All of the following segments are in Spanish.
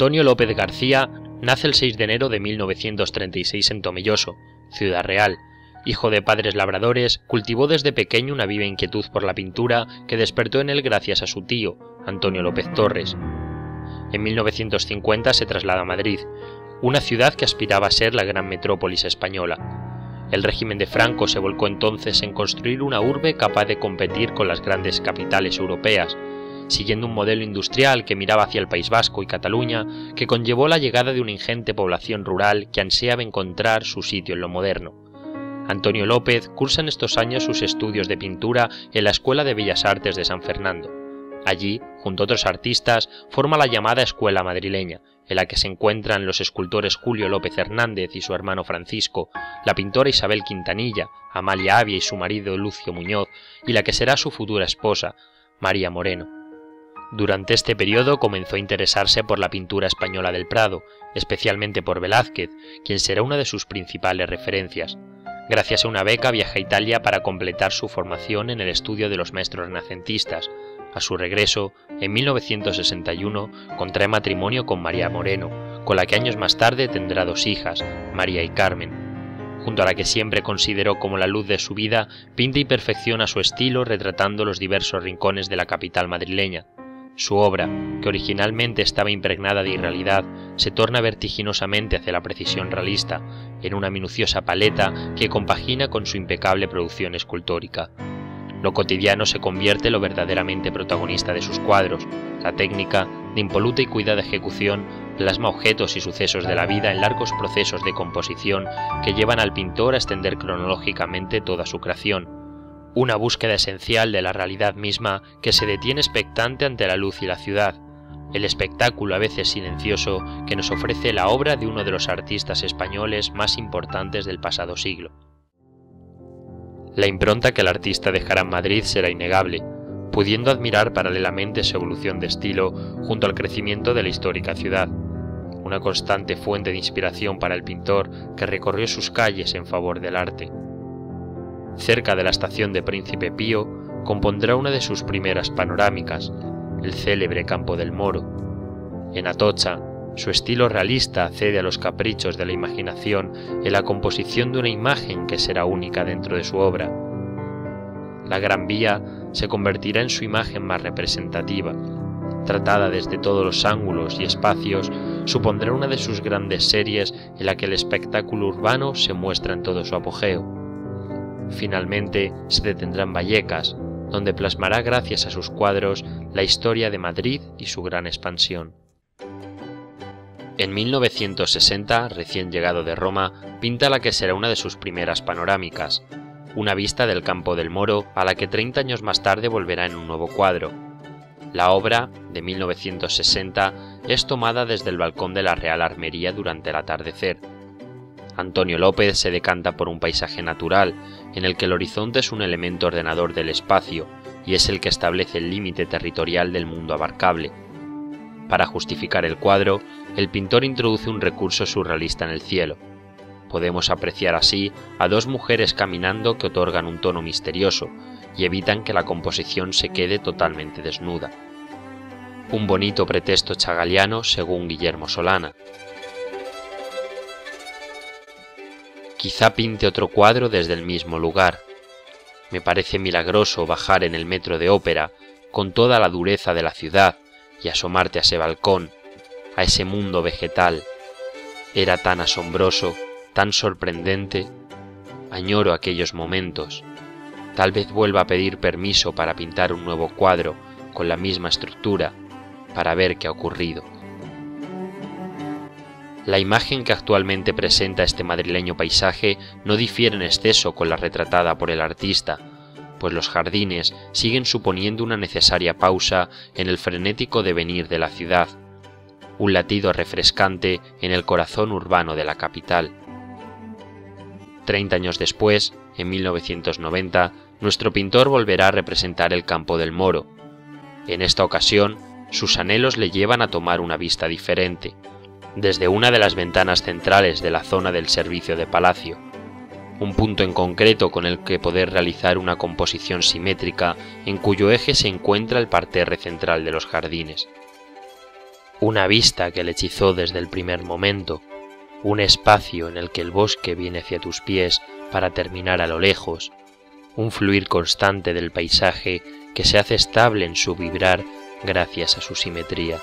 Antonio López García nace el 6 de enero de 1936 en Tomelloso, Ciudad Real. Hijo de padres labradores, cultivó desde pequeño una viva inquietud por la pintura que despertó en él gracias a su tío, Antonio López Torres. En 1950 se traslada a Madrid, una ciudad que aspiraba a ser la gran metrópolis española. El régimen de Franco se volcó entonces en construir una urbe capaz de competir con las grandes capitales europeas, siguiendo un modelo industrial que miraba hacia el País Vasco y Cataluña, que conllevó la llegada de una ingente población rural que ansiaba encontrar su sitio en lo moderno. Antonio López cursa en estos años sus estudios de pintura en la Escuela de Bellas Artes de San Fernando. Allí, junto a otros artistas, forma la llamada Escuela Madrileña, en la que se encuentran los escultores Julio López Hernández y su hermano Francisco, la pintora Isabel Quintanilla, Amalia Avia y su marido Lucio Muñoz, y la que será su futura esposa, María Moreno. Durante este periodo comenzó a interesarse por la pintura española del Prado, especialmente por Velázquez, quien será una de sus principales referencias. Gracias a una beca viaja a Italia para completar su formación en el estudio de los maestros renacentistas. A su regreso, en 1961, contrae matrimonio con María Moreno, con la que años más tarde tendrá dos hijas, María y Carmen. Junto a la que siempre consideró como la luz de su vida, pinta y perfecciona su estilo retratando los diversos rincones de la capital madrileña. Su obra, que originalmente estaba impregnada de irrealidad, se torna vertiginosamente hacia la precisión realista, en una minuciosa paleta que compagina con su impecable producción escultórica. Lo cotidiano se convierte en lo verdaderamente protagonista de sus cuadros. La técnica, de impoluta y cuidada ejecución, plasma objetos y sucesos de la vida en largos procesos de composición que llevan al pintor a extender cronológicamente toda su creación. Una búsqueda esencial de la realidad misma que se detiene expectante ante la luz y la ciudad, el espectáculo a veces silencioso que nos ofrece la obra de uno de los artistas españoles más importantes del pasado siglo. La impronta que el artista dejará en Madrid será innegable, pudiendo admirar paralelamente su evolución de estilo junto al crecimiento de la histórica ciudad, una constante fuente de inspiración para el pintor que recorrió sus calles en favor del arte. Cerca de la estación de Príncipe Pío, compondrá una de sus primeras panorámicas, el célebre Campo del Moro. En Atocha, su estilo realista cede a los caprichos de la imaginación en la composición de una imagen que será única dentro de su obra. La Gran Vía se convertirá en su imagen más representativa. Tratada desde todos los ángulos y espacios, supondrá una de sus grandes series en la que el espectáculo urbano se muestra en todo su apogeo. Finalmente se detendrá en Vallecas, donde plasmará gracias a sus cuadros la historia de Madrid y su gran expansión. En 1960, recién llegado de Roma, pinta la que será una de sus primeras panorámicas, una vista del Campo del Moro a la que 30 años más tarde volverá en un nuevo cuadro. La obra, de 1960, es tomada desde el balcón de la Real Armería durante el atardecer. Antonio López se decanta por un paisaje natural, en el que el horizonte es un elemento ordenador del espacio y es el que establece el límite territorial del mundo abarcable. Para justificar el cuadro, el pintor introduce un recurso surrealista en el cielo. Podemos apreciar así a dos mujeres caminando que otorgan un tono misterioso y evitan que la composición se quede totalmente desnuda. Un bonito pretexto chagaliano según Guillermo Solana. Quizá pinte otro cuadro desde el mismo lugar. Me parece milagroso bajar en el metro de Ópera con toda la dureza de la ciudad y asomarte a ese balcón, a ese mundo vegetal. Era tan asombroso, tan sorprendente. Añoro aquellos momentos. Tal vez vuelva a pedir permiso para pintar un nuevo cuadro con la misma estructura, para ver qué ha ocurrido. La imagen que actualmente presenta este madrileño paisaje no difiere en exceso con la retratada por el artista, pues los jardines siguen suponiendo una necesaria pausa en el frenético devenir de la ciudad, un latido refrescante en el corazón urbano de la capital. 30 años después, en 1990, nuestro pintor volverá a representar el Campo del Moro. En esta ocasión, sus anhelos le llevan a tomar una vista diferente, desde una de las ventanas centrales de la zona del servicio de palacio, un punto en concreto con el que poder realizar una composición simétrica en cuyo eje se encuentra el parterre central de los jardines. una vista que le hechizó desde el primer momento, un espacio en el que el bosque viene hacia tus pies para terminar a lo lejos, un fluir constante del paisaje que se hace estable en su vibrar gracias a su simetría.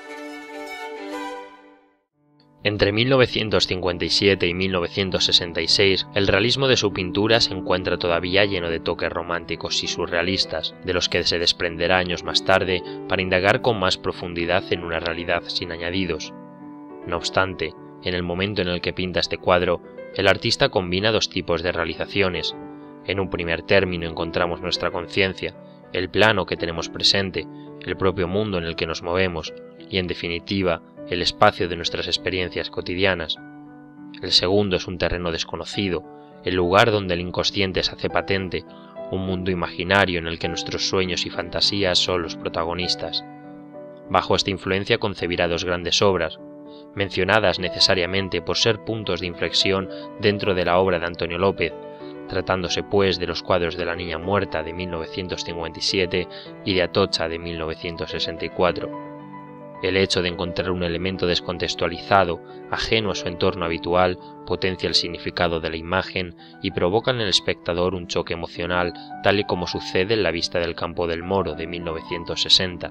Entre 1957 y 1966, el realismo de su pintura se encuentra todavía lleno de toques románticos y surrealistas, de los que se desprenderá años más tarde para indagar con más profundidad en una realidad sin añadidos. No obstante, en el momento en el que pinta este cuadro, el artista combina dos tipos de realizaciones. En un primer término encontramos nuestra conciencia, el plano que tenemos presente, el propio mundo en el que nos movemos, y en definitiva, el espacio de nuestras experiencias cotidianas. El segundo es un terreno desconocido, el lugar donde el inconsciente se hace patente, un mundo imaginario en el que nuestros sueños y fantasías son los protagonistas. Bajo esta influencia concebirá dos grandes obras, mencionadas necesariamente por ser puntos de inflexión dentro de la obra de Antonio López, tratándose pues de los cuadros de La niña muerta de 1957 y de Atocha de 1964. El hecho de encontrar un elemento descontextualizado, ajeno a su entorno habitual, potencia el significado de la imagen y provoca en el espectador un choque emocional, tal y como sucede en La vista del campo del Moro de 1960.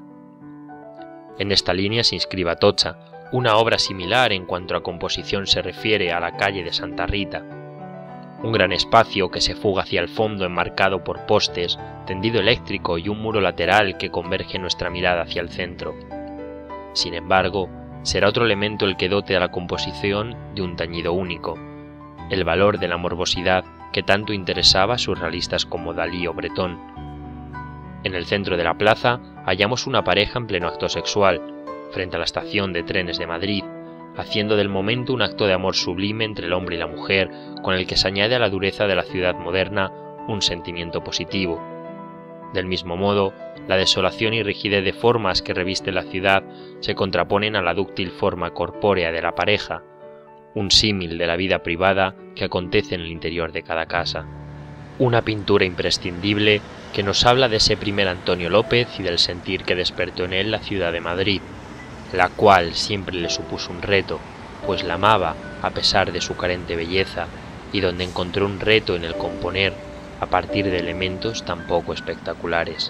En esta línea se inscribe Atocha, una obra similar en cuanto a composición se refiere a la calle de Santa Rita. Un gran espacio que se fuga hacia el fondo enmarcado por postes, tendido eléctrico y un muro lateral que converge nuestra mirada hacia el centro. Sin embargo, será otro elemento el que dote a la composición de un tañido único, el valor de la morbosidad que tanto interesaba a surrealistas como Dalí o Bretón. En el centro de la plaza hallamos una pareja en pleno acto sexual, frente a la estación de trenes de Madrid, haciendo del momento un acto de amor sublime entre el hombre y la mujer, con el que se añade a la dureza de la ciudad moderna un sentimiento positivo. Del mismo modo, la desolación y rigidez de formas que reviste la ciudad se contraponen a la dúctil forma corpórea de la pareja, un símil de la vida privada que acontece en el interior de cada casa. Una pintura imprescindible que nos habla de ese primer Antonio López y del sentir que despertó en él la ciudad de Madrid, la cual siempre le supuso un reto, pues la amaba a pesar de su carente belleza, y donde encontró un reto en el componer a partir de elementos tan poco espectaculares.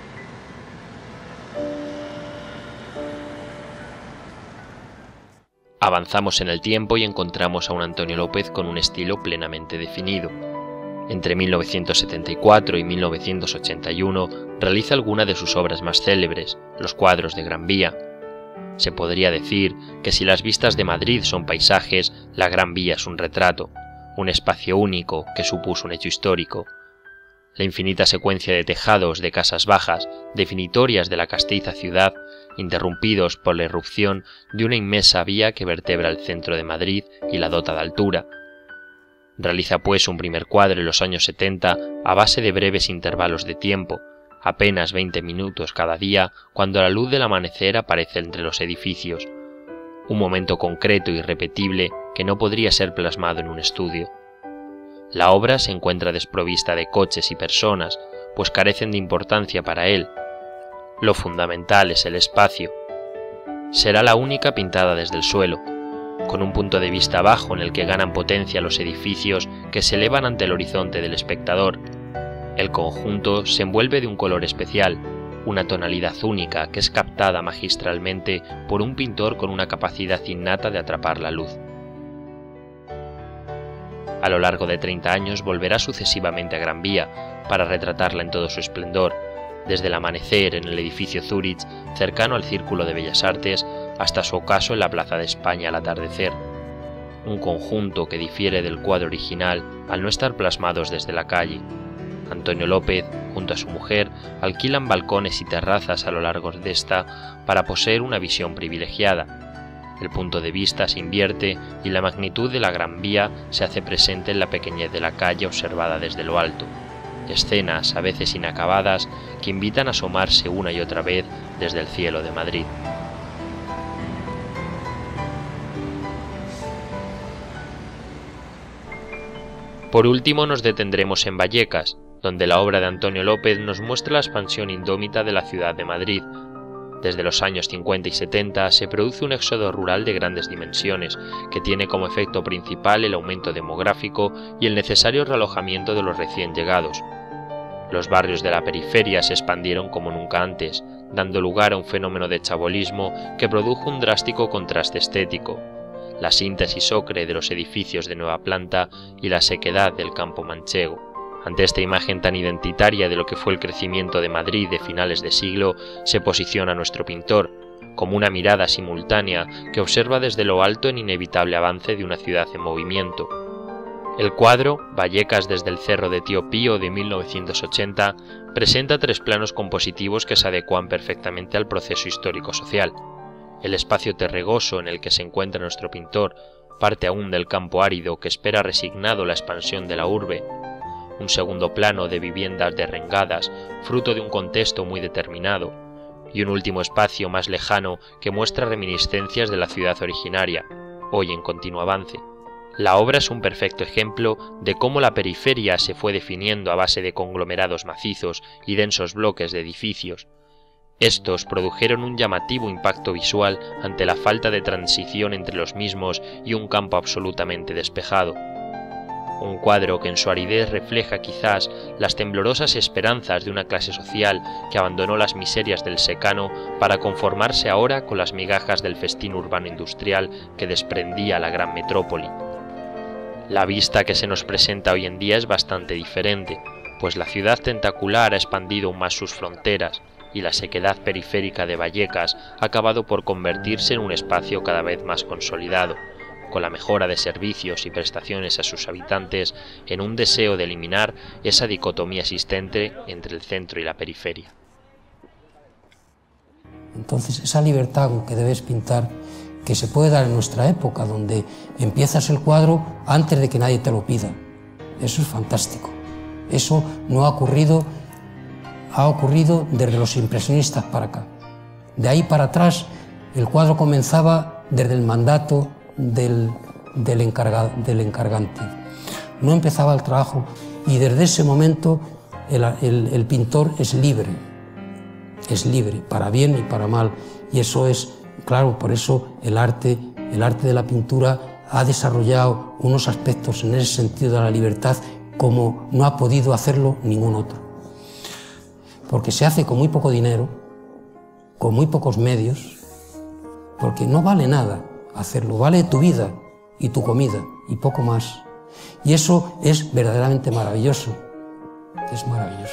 Avanzamos en el tiempo y encontramos a un Antonio López con un estilo plenamente definido. Entre 1974 y 1981 realiza alguna de sus obras más célebres, los cuadros de Gran Vía. Se podría decir que si las vistas de Madrid son paisajes, la Gran Vía es un retrato, un espacio único que supuso un hecho histórico. La infinita secuencia de tejados de casas bajas, definitorias de la castiza ciudad, interrumpidos por la irrupción de una inmensa vía que vertebra el centro de Madrid y la dota de altura. Realiza pues un primer cuadro en los años 70 a base de breves intervalos de tiempo, apenas 20 minutos cada día, cuando la luz del amanecer aparece entre los edificios, un momento concreto y repetible que no podría ser plasmado en un estudio. La obra se encuentra desprovista de coches y personas, pues carecen de importancia para él. Lo fundamental es el espacio. Será la única pintada desde el suelo, con un punto de vista bajo en el que ganan potencia los edificios que se elevan ante el horizonte del espectador. El conjunto se envuelve de un color especial, una tonalidad única que es captada magistralmente por un pintor con una capacidad innata de atrapar la luz. A lo largo de 30 años volverá sucesivamente a Gran Vía para retratarla en todo su esplendor, desde el amanecer en el edificio Zúrich, cercano al Círculo de Bellas Artes, hasta su ocaso en la Plaza de España al atardecer. Un conjunto que difiere del cuadro original al no estar plasmados desde la calle. Antonio López, junto a su mujer, alquilan balcones y terrazas a lo largo de esta para poseer una visión privilegiada. El punto de vista se invierte y la magnitud de la Gran Vía se hace presente en la pequeñez de la calle observada desde lo alto. Escenas, a veces inacabadas, que invitan a asomarse una y otra vez desde el cielo de Madrid. Por último nos detendremos en Vallecas, donde la obra de Antonio López nos muestra la expansión indómita de la ciudad de Madrid. Desde los años 50 y 70 se produce un éxodo rural de grandes dimensiones, que tiene como efecto principal el aumento demográfico y el necesario realojamiento de los recién llegados. Los barrios de la periferia se expandieron como nunca antes, dando lugar a un fenómeno de chabolismo que produjo un drástico contraste estético, la síntesis ocre de los edificios de nueva planta y la sequedad del campo manchego. Ante esta imagen tan identitaria de lo que fue el crecimiento de Madrid de finales de siglo, se posiciona nuestro pintor, como una mirada simultánea que observa desde lo alto el inevitable avance de una ciudad en movimiento. El cuadro, Vallecas desde el Cerro de Tío Pío de 1980, presenta 3 planos compositivos que se adecuan perfectamente al proceso histórico-social. El espacio terregoso en el que se encuentra nuestro pintor parte aún del campo árido que espera resignado la expansión de la urbe. Un segundo plano de viviendas derrengadas, fruto de un contexto muy determinado, y un último espacio más lejano que muestra reminiscencias de la ciudad originaria, hoy en continuo avance. La obra es un perfecto ejemplo de cómo la periferia se fue definiendo a base de conglomerados macizos y densos bloques de edificios. Estos produjeron un llamativo impacto visual ante la falta de transición entre los mismos y un campo absolutamente despejado. Un cuadro que en su aridez refleja quizás las temblorosas esperanzas de una clase social que abandonó las miserias del secano para conformarse ahora con las migajas del festín urbano industrial que desprendía la gran metrópoli. La vista que se nos presenta hoy en día es bastante diferente, pues la ciudad tentacular ha expandido aún más sus fronteras y la sequedad periférica de Vallecas ha acabado por convertirse en un espacio cada vez más consolidado, con la mejora de servicios y prestaciones a sus habitantes en un deseo de eliminar esa dicotomía existente entre el centro y la periferia. Entonces, esa libertad con que debes pintar, que se puede dar en nuestra época, donde empiezas el cuadro antes de que nadie te lo pida. Eso es fantástico. Eso no ha ocurrido desde los impresionistas para acá. De ahí para atrás, el cuadro comenzaba desde el mandato del encargante. No empezaba el trabajo y desde ese momento el pintor es libre para bien y para mal, y eso es claro. Por eso el arte de la pintura ha desarrollado unos aspectos en ese sentido de la libertad como no ha podido hacerlo ningún otro, porque se hace con muy poco dinero, con muy pocos medios, porque no vale nada hacerlo, vale tu vida y tu comida y poco más, y eso es verdaderamente maravilloso, es maravilloso.